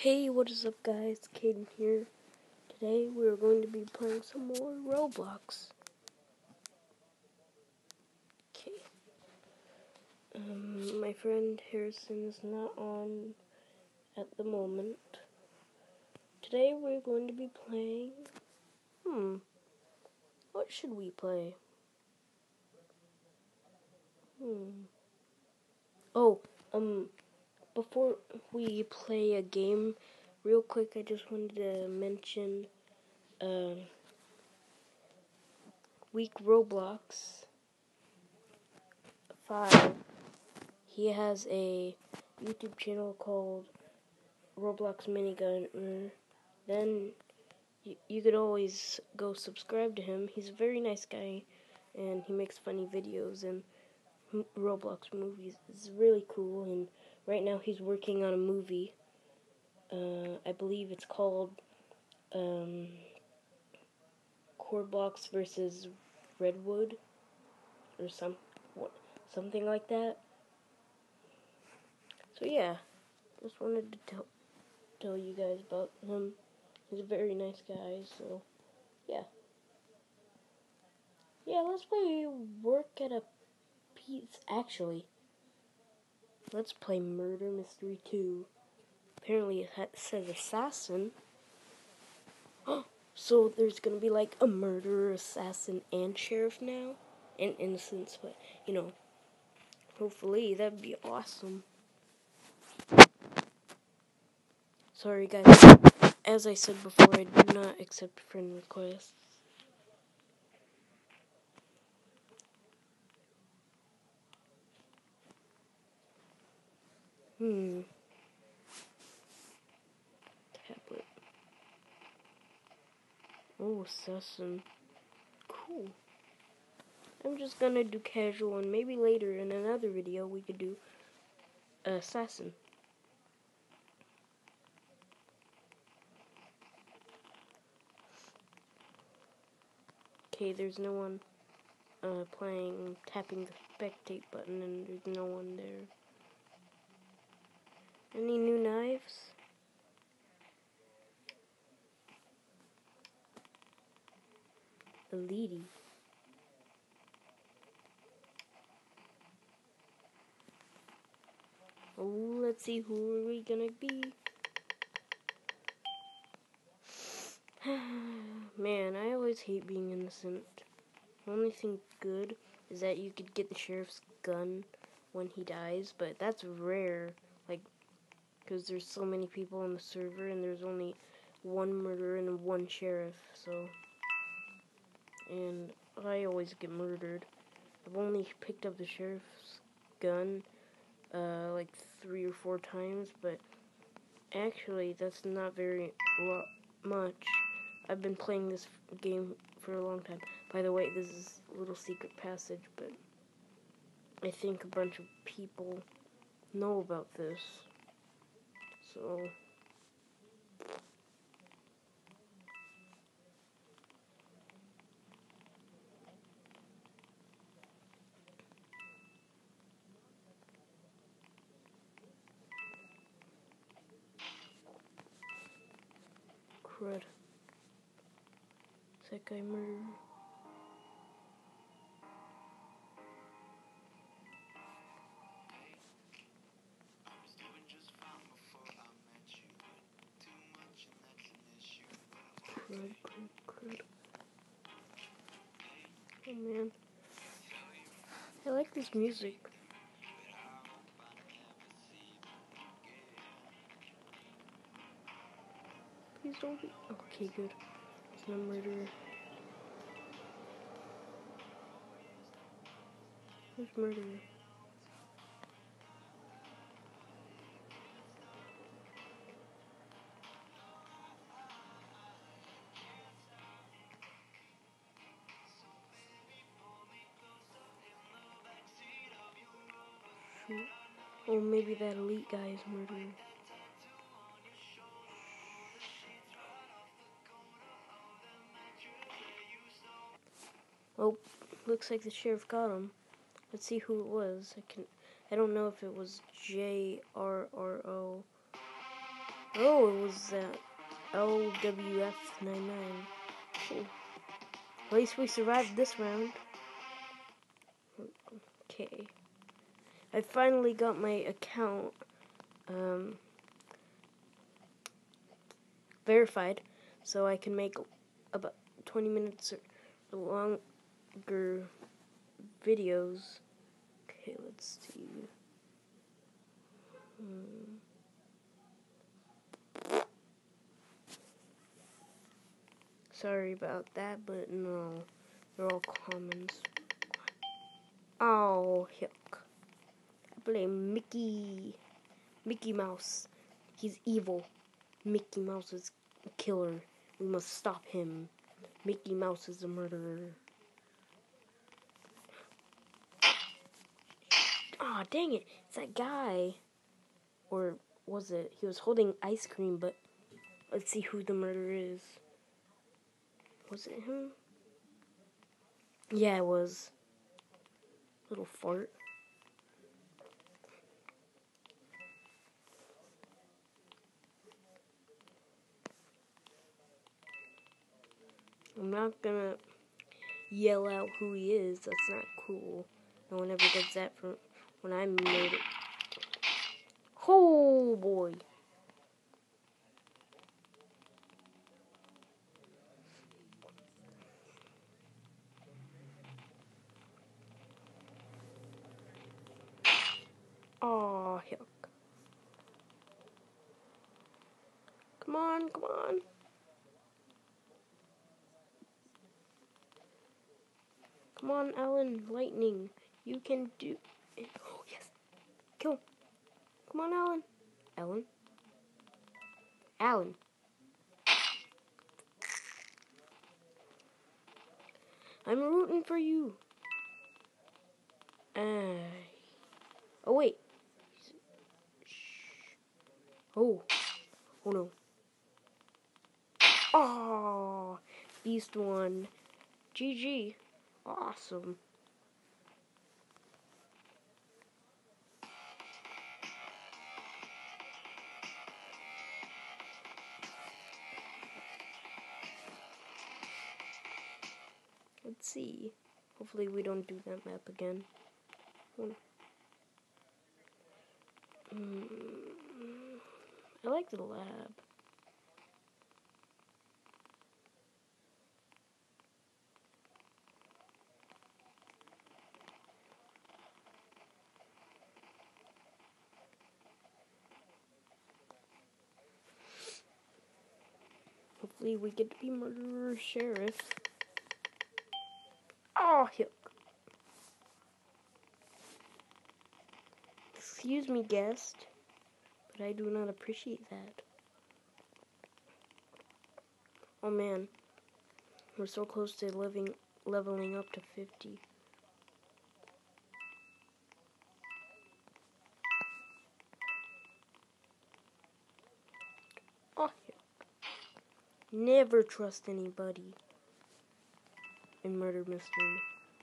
Hey, what is up guys, Caden here. Today we are going to be playing some more Roblox. Okay. My friend Harrison is not on at the moment. Today we're going to be playing, what should we play? Before we play a game, real quick, I just wanted to mention, Week Roblox 5. He has a YouTube channel called Roblox Minigun. Then you could always go subscribe to him. He's a very nice guy, and he makes funny videos and Roblox movies. It's really cool, and right now he's working on a movie. I believe it's called Roblox versus Redwood, or something like that. So yeah, just wanted to tell you guys about him. He's a very nice guy, so yeah. Yeah, let's play Work at a Pizza. Actually, let's play Murder Mystery 2. Apparently it says assassin. So there's gonna be like a murderer, assassin, and sheriff now. And innocents, but hopefully that'd be awesome. Sorry guys, as I said before, I do not accept friend requests. Tablet. Oh, assassin. Cool. I'm just gonna do casual, and maybe later in another video we could do assassin. Okay, there's no one tapping the spectate button, and there's no one there. Any new knives? Elite. Oh, let's see, who are we gonna be? Man, I always hate being innocent. The only thing good is that you could get the sheriff's gun when he dies, but that's rare, like, because there's so many people on the server, and there's only one murderer and one sheriff, so, and I always get murdered. I've only picked up the sheriff's gun, like 3 or 4 times, but actually, that's not very much. I've been playing this game for a long time. By the way, this is a little secret passage, but I think a bunch of people know about this. So crud. Is that guy murdered? Crud. Oh man. I like this music. Please don't be. Okay, good. It's not murderer. Who's murderer? Oh, maybe that elite guy is murderer. Oh, looks like the sheriff got him. Let's see who it was. I don't know if it was JRRO. Oh, it was LWF99. Cool. At least we survived this round. Okay. I finally got my account verified, so I can make about 20 minutes or longer videos. Okay, let's see. Sorry about that, but no, they're all commons. Oh, yuck. I blame Mickey Mouse. He's evil. Mickey Mouse is a killer. We must stop him. Mickey Mouse is a murderer. Aw, dang it. It's that guy. Or was it? He was holding ice cream, but let's see who the murderer is. Was it him? Yeah, it was. Little fart. I'm not gonna yell out who he is. That's not cool. No one ever does that from when I made it. Oh boy. Oh, yuck. Come on, come on. Come on, Alan. Lightning. You can do it. Oh, yes. Kill him. Come on, Alan. Alan. Alan. I'm rooting for you. Oh, wait. Oh. Oh, no. Oh. Beast won. GG. Awesome. Let's see. Hopefully we don't do that map again. I like the lab. Hopefully we get to be murderer sheriff. Oh, yuck. Excuse me, guest, but I do not appreciate that. Oh man, we're so close to leveling up to 50. Oh, yuck. Never trust anybody in murder mystery.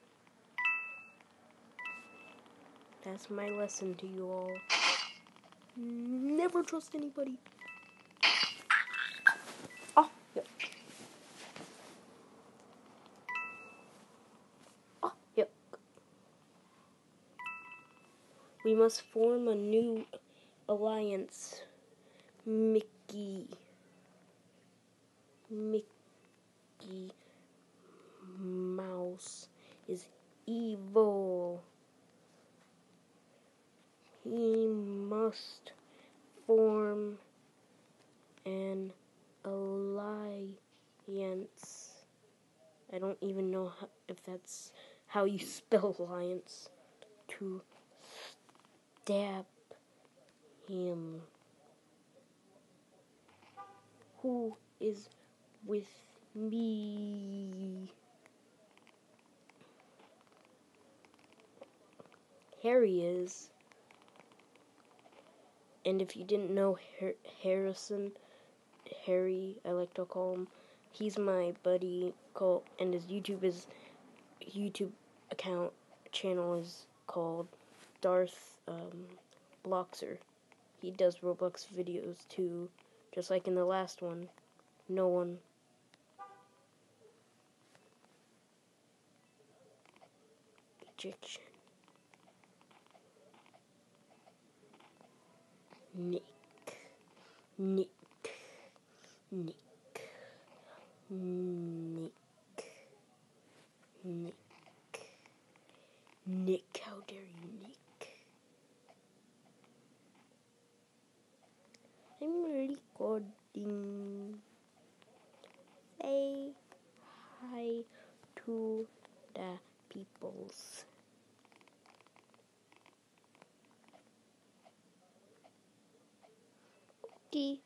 That's my lesson to you all. Never trust anybody. Oh, yuck. Oh, yuck. We must form a new alliance. Mickey Mouse is evil. He must form an alliance. I don't even know if that's how you spell alliance. To stab him. Who is with me? Harry is. And if you didn't know Harrison, Harry, I like to call him, he's my buddy, and his YouTube account channel is called Darth Bloxer. He does Roblox videos too. Just like in the last one. No one. Ejection. Nick. Nick. Nick. Nick. Nick. Nick, how dare you, Nick? I'm recording. Say hi to the peoples. Okay.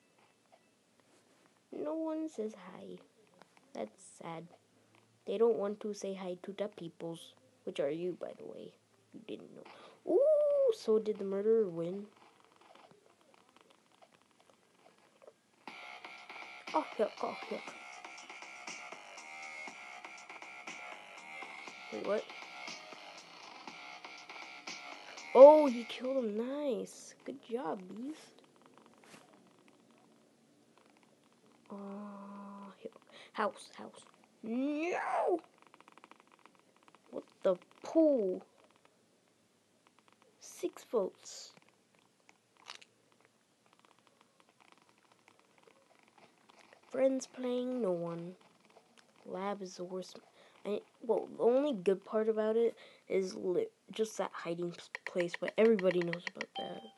No one says hi. That's sad. They don't want to say hi to the peoples, which are you, by the way. You didn't know. Ooh, so did the murderer win? Oh, yeah, oh, yeah. Wait, what? Oh, you killed him. Nice. Good job, Beast. House. No! What the pool? 6 votes. Friends playing, no one. Lab is the worst. Well, the only good part about it is just that hiding place, but everybody knows about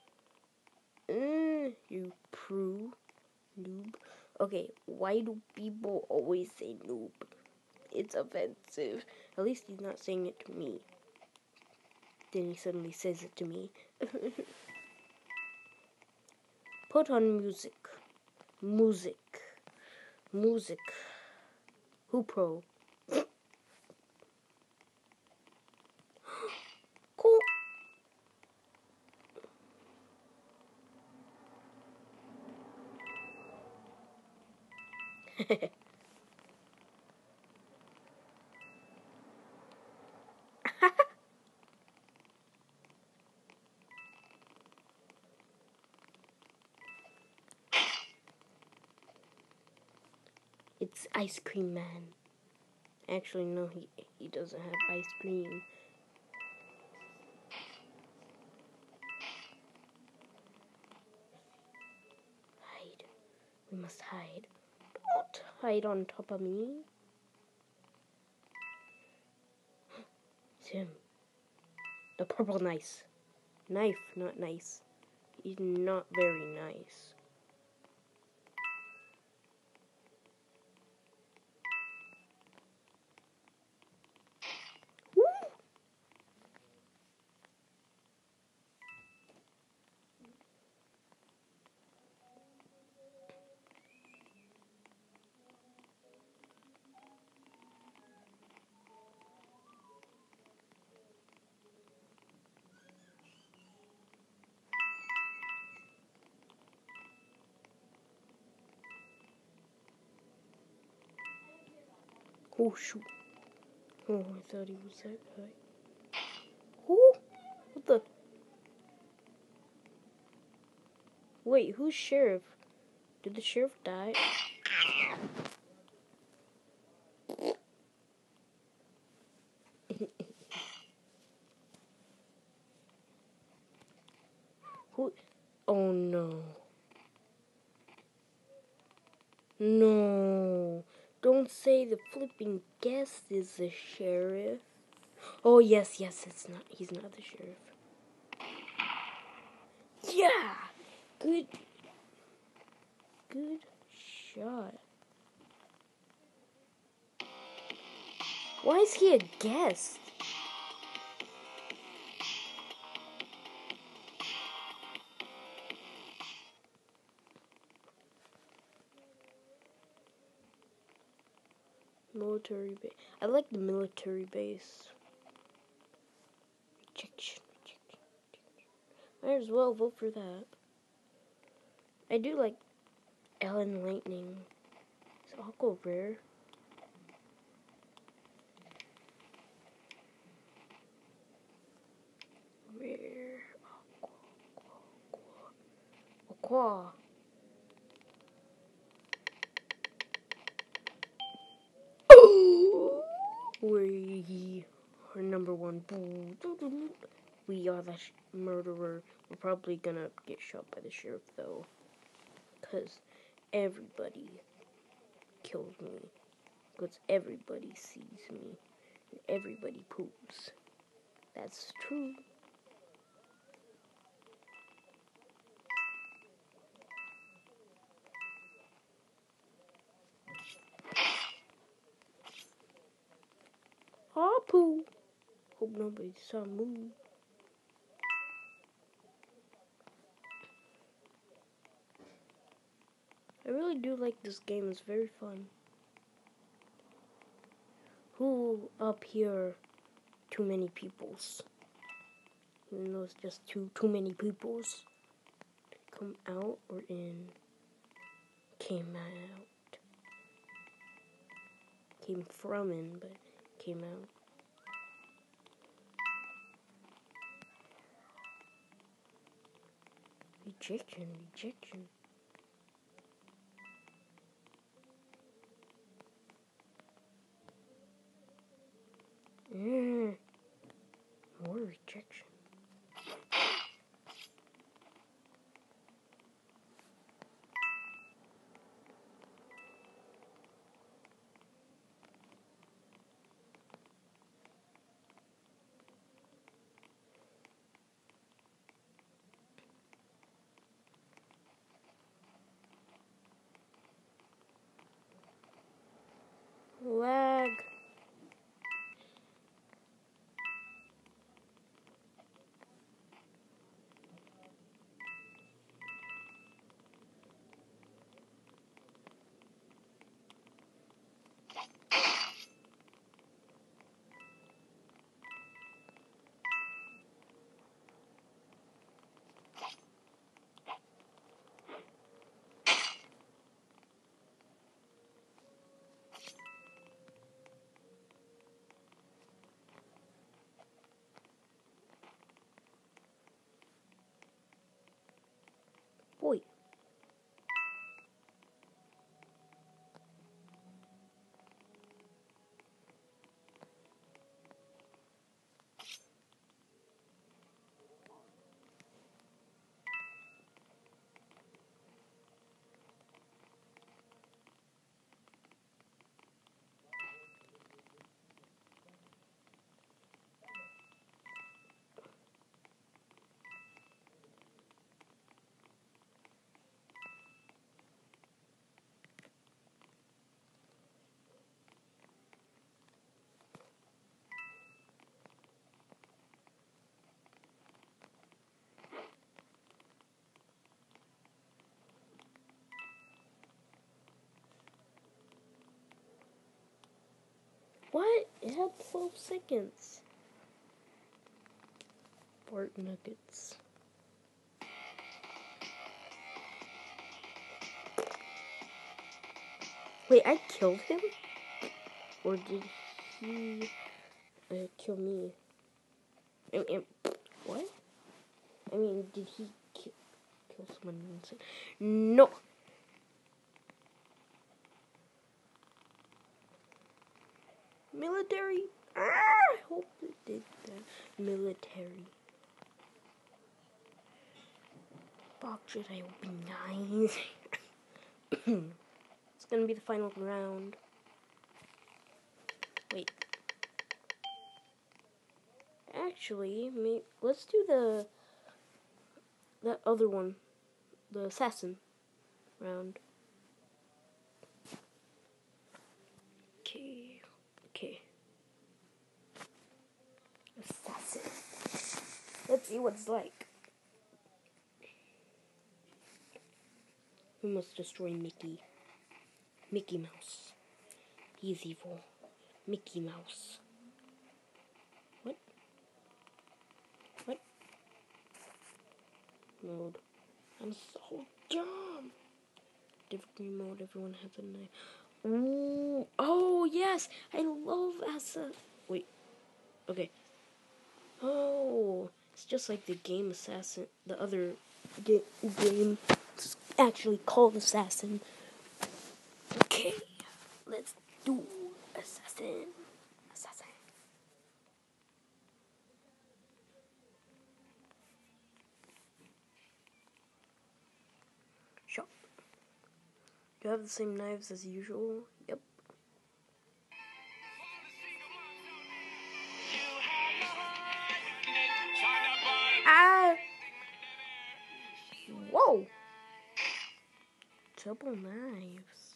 that. You noob. Okay, why do people always say noob? It's offensive. At least he's not saying it to me. Then he suddenly says it to me. Put on music. Music. Who pro? Cool. It's Ice Cream Man. Actually, no, he doesn't have ice cream. Hide. We must hide. Don't hide on top of me. It's him. The purple knife, not nice. He's not very nice. Woo! Oh shoot. Oh, I thought he was that guy. Oh, what the? Wait, who's sheriff? Did the sheriff die? Who? Oh no. No. Don't say the flipping guest is the sheriff. Oh yes, it's not. He's not the sheriff. Yeah. Good shot. Why is he a guest? Military base. I like the military base. Rejection. Might as well vote for that. I do like Ellen Lightning. So I'll go rare. Rare. Aqua. boom, boom, boom, boom. We are the murderer. We're probably gonna get shot by the sheriff, though. Because everybody kills me. Because everybody sees me. And everybody poops. That's true. Aw, poo. Hope nobody saw me. I really do like this game. It's very fun. Who up here? Too many peoples. Even though it's just too many peoples. Come out or in? Came out. Came from in, but came out. Rejection, rejection. More rejection. Lag. Boy. What? It had 12 seconds. Bart Nuggets. Wait, I killed him? Or did he kill me? What? I mean, did he kill someone else? No! Military! I hope it did that. Military. Box should I open? Nice. It's gonna be the final round. Wait. Actually, let's do that other one. The assassin round. Okay. Assassin. Let's see what it's like. We must destroy Mickey. Mickey Mouse. He's evil. Mickey Mouse. What? Mode. I'm so dumb. Different mode. Everyone has a knife. Ooh. Oh, yes. I love Assassin. Wait. Okay. Oh. It's just like the game Assassin. The other game. It's actually called Assassin. Okay. Let's do Assassin. Do you have the same knives as usual? Yep. Ah! Whoa! Double knives.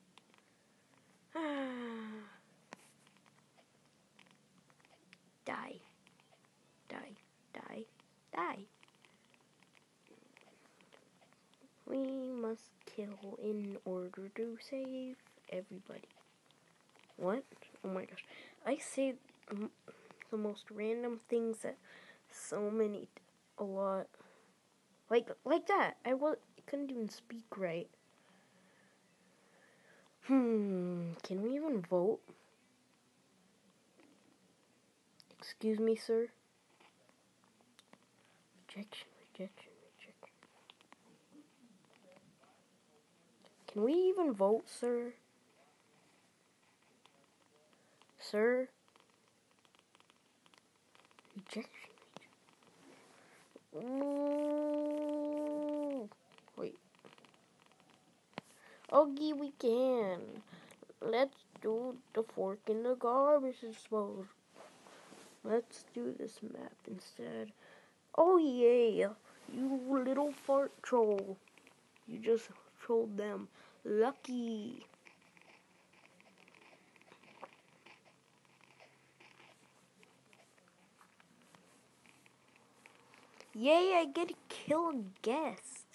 Ah. Die. Die. Die. Die. We must kill in order to save everybody. What? Oh my gosh. I say the most random things that a lot. Like that. I couldn't even speak right. Can we even vote? Excuse me, sir. Rejection. Can we even vote, sir? Sir? Rejection. Ooh. Wait. Okay, we can. Let's do the fork in the garbage disposal. Let's do this map instead. Oh yeah, you little fart troll. You just trolled them. Lucky. Yay, I get to kill a guest.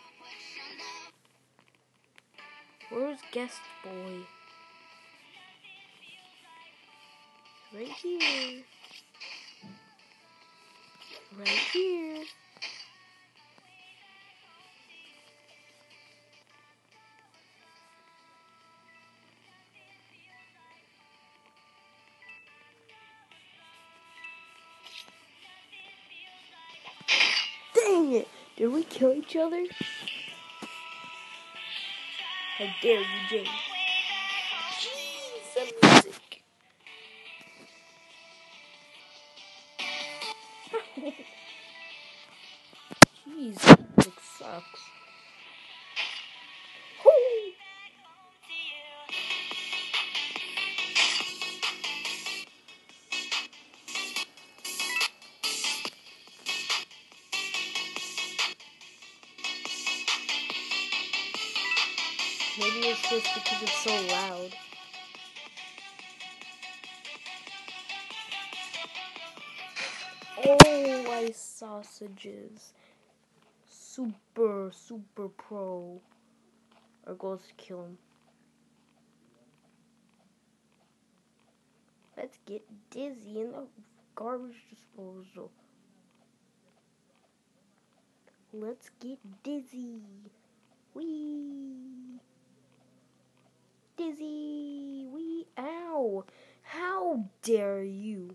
Where's guest boy? Right here. Right here. Dang it! Did we kill each other? How dare you, Jane? Jeez, the music. Jeez, it sucks. Woo! Maybe it's just because it's so loud. Oh, ice sausages. Super pro. Our goal is to kill him. Let's get dizzy in the garbage disposal. Let's get dizzy. Wee. Dizzy. Wee. Ow. How dare you?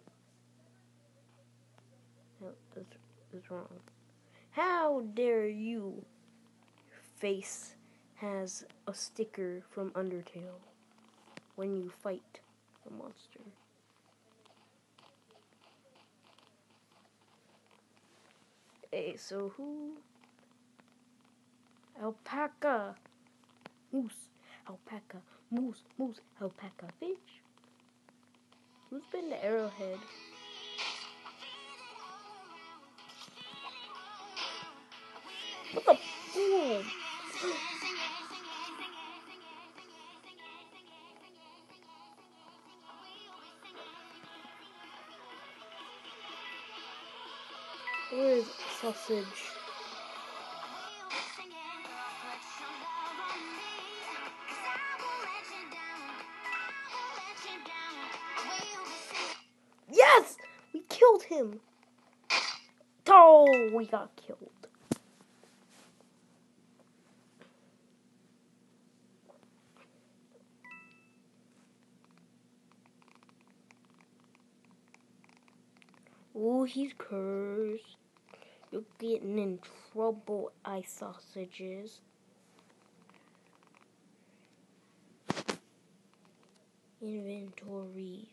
No, that's wrong. How dare you? Your face has a sticker from Undertale when you fight the monster. Hey, so who? Alpaca. Moose. Alpaca. Moose. Alpaca. Fish. Who's been to Arrowhead? What the fool? Where is sausage? Yes! We killed him! Oh, we got killed. Oh, he's cursed. You're getting in trouble, ice sausages. Inventory.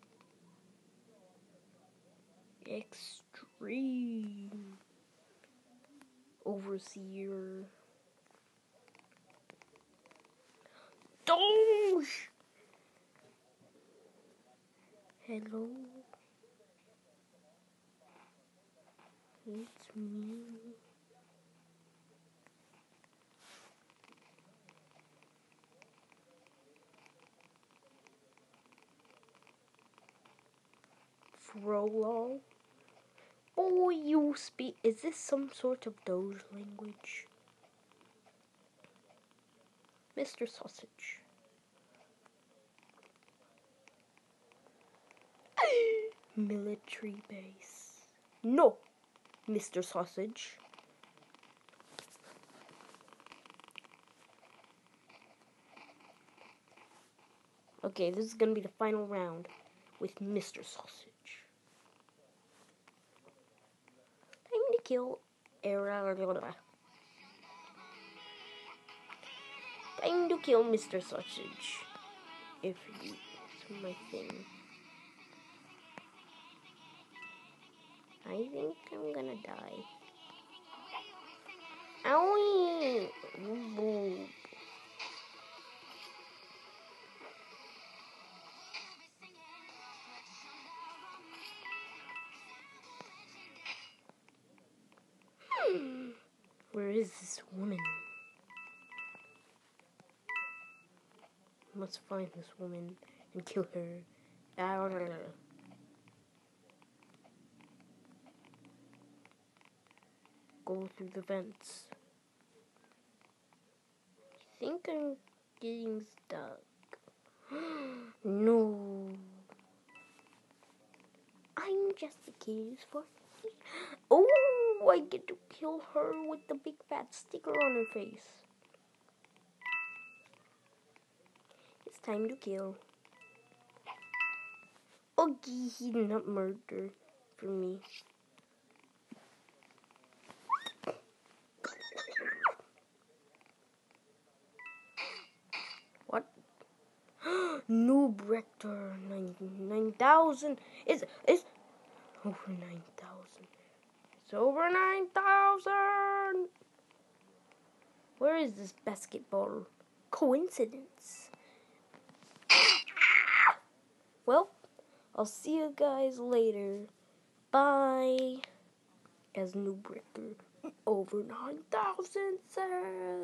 Extreme. Overseer. Doge! Hello? It's me. Frollo? Oh, you speak. Is this some sort of Doge language? Mr. Sausage. Military base. No, Mr. Sausage. Okay, this is gonna be the final round with Mr. Sausage. Time to kill Time to kill Mr. Sausage. If it's my thing. I think I'm gonna die. Owie! Ooh. Where is this woman? I must find this woman and kill her. Go through the vents. I think I'm getting stuck. No. I'm just a kid for. Oh, I get to kill her with the big fat sticker on her face. It's time to kill. Okay, he did not murder for me. What? Noob Rector 9,000. It's over 9,000. It's over 9,000. Where is this basketball? Coincidence. Well, I'll see you guys later. Bye. As Noob Rector over 9,000 says.